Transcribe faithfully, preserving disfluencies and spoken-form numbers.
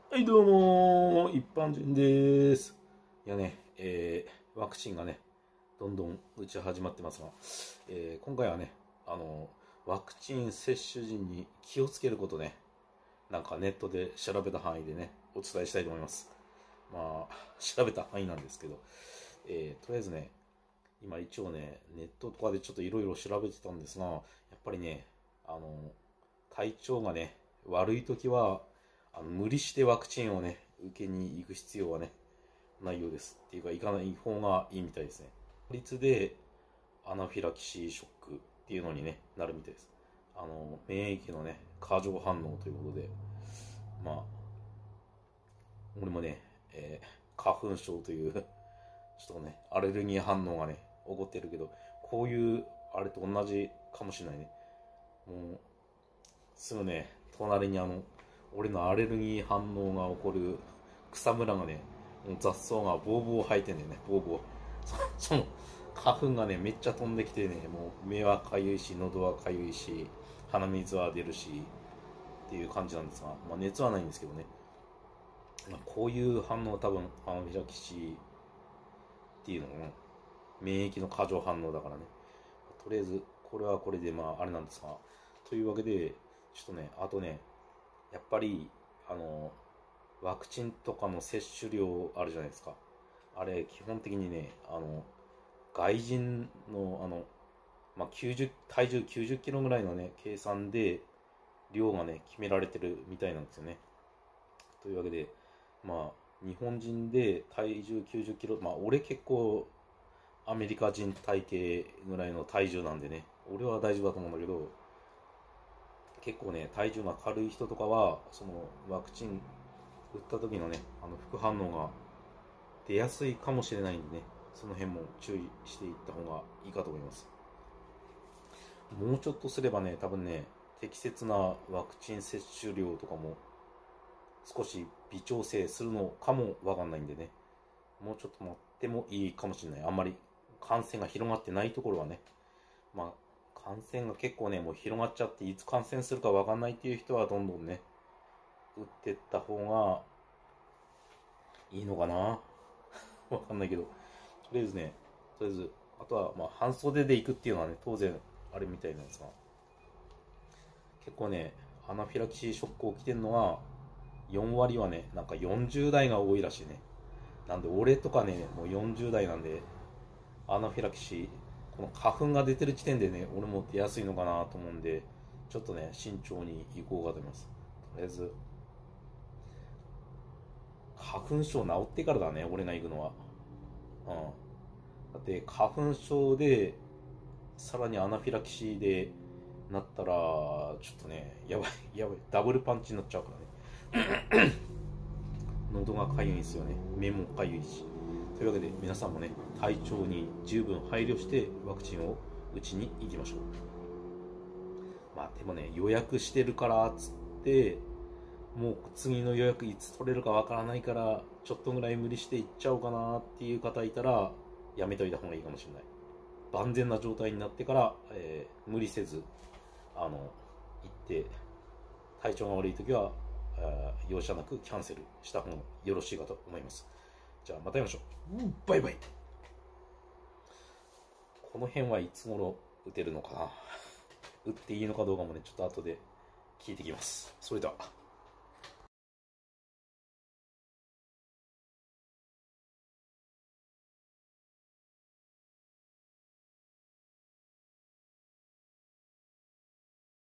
はい、どうも一般人です。いやね、えー、ワクチンがね、どんどん打ち始まってますが、えー今回はね、あの、ワクチン接種時に気をつけることね、なんかネットで調べた範囲でね、お伝えしたいと思います。まあ、調べた範囲なんですけど、えーとりあえずね、今一応ね、ネットとかでちょっといろいろ調べてたんですが、やっぱりね、あの、体調がね、悪い時は、あの無理してワクチンをね、受けに行く必要はね、ないようです。っていうか、行かない方がいいみたいですね。法律でアナフィラキシーショックっていうのに、ね、なるみたいです。あの、免疫のね、過剰反応ということで、まあ、俺もね、えー花粉症というちょっとね、アレルギー反応がね、起こってるけど、こういうあれと同じかもしれないね。もう、すぐね、隣にあの、俺のアレルギー反応が起こる草むらがね、もう雑草がボーボー生えてんだよね、ボーボー。そその花粉がね、めっちゃ飛んできてね、もう目はかゆいし、喉はかゆいし、鼻水は出るし、っていう感じなんですが、まあ熱はないんですけどね。まあ、こういう反応は多分、アナフィラキシーっていうのが、免疫の過剰反応だからね。とりあえず、これはこれでまあ、あれなんですが、というわけで、ちょっとね、あとね、やっぱり、あの、ワクチンとかの接種量あるじゃないですか。あれ、基本的にね、あの、外人の、あの、まあ、きゅうじゅう体重きゅうじゅっキロぐらいのね、計算で、量がね、決められてるみたいなんですよね。というわけで、まあ、日本人で体重きゅうじゅっキロ、まあ、俺結構、アメリカ人体型ぐらいの体重なんでね、俺は大丈夫だと思うんだけど、結構ね、体重が軽い人とかは、そのワクチン打った時のね、あの副反応が出やすいかもしれないんでね、その辺も注意していった方がいいかと思います。もうちょっとすればね、多分ね、適切なワクチン接種量とかも少し微調整するのかもわかんないんでね、もうちょっと待ってもいいかもしれない。あんまり感染が広がってないところはね、まあ、感染が結構ね、もう広がっちゃって、いつ感染するかわかんないっていう人はどんどんね、打ってった方がいいのかな。わかんないけど、とりあえずね、とりあえず、あとはまあ半袖で行くっていうのはね、当然あれみたいなんですが、結構ね、アナフィラキシーショック起きてるのは、よん割はね、なんかよんじゅう代が多いらしいね。なんで俺とかね、もうよんじゅう代なんで、アナフィラキシー、この花粉が出てる時点でね、俺も出やすいのかなと思うんで、ちょっとね、慎重に行こうかと思います。とりあえず、花粉症治ってからだね、俺が行くのは。うん。だって花粉症でさらにアナフィラキシーでなったらちょっとね、やばいやばい、ダブルパンチになっちゃうからね。喉がかゆいんですよね、目もかゆいし。というわけで皆さんもね、体調に十分配慮してワクチンを打ちに行きましょう。まあでもね、予約してるからっつってもう次の予約いつ取れるかわからないからちょっとぐらい無理して行っちゃおうかなっていう方いたらやめといた方がいいかもしれない。万全な状態になってから、えー無理せずあの行って体調が悪い時は容赦なくキャンセルした方がよろしいかと思います。じゃあまた会いましょう。うん、バイバイ。この辺はいつ頃打てるのかな。打っていいのかどうかもね、ちょっと後で聞いてきます。それでは。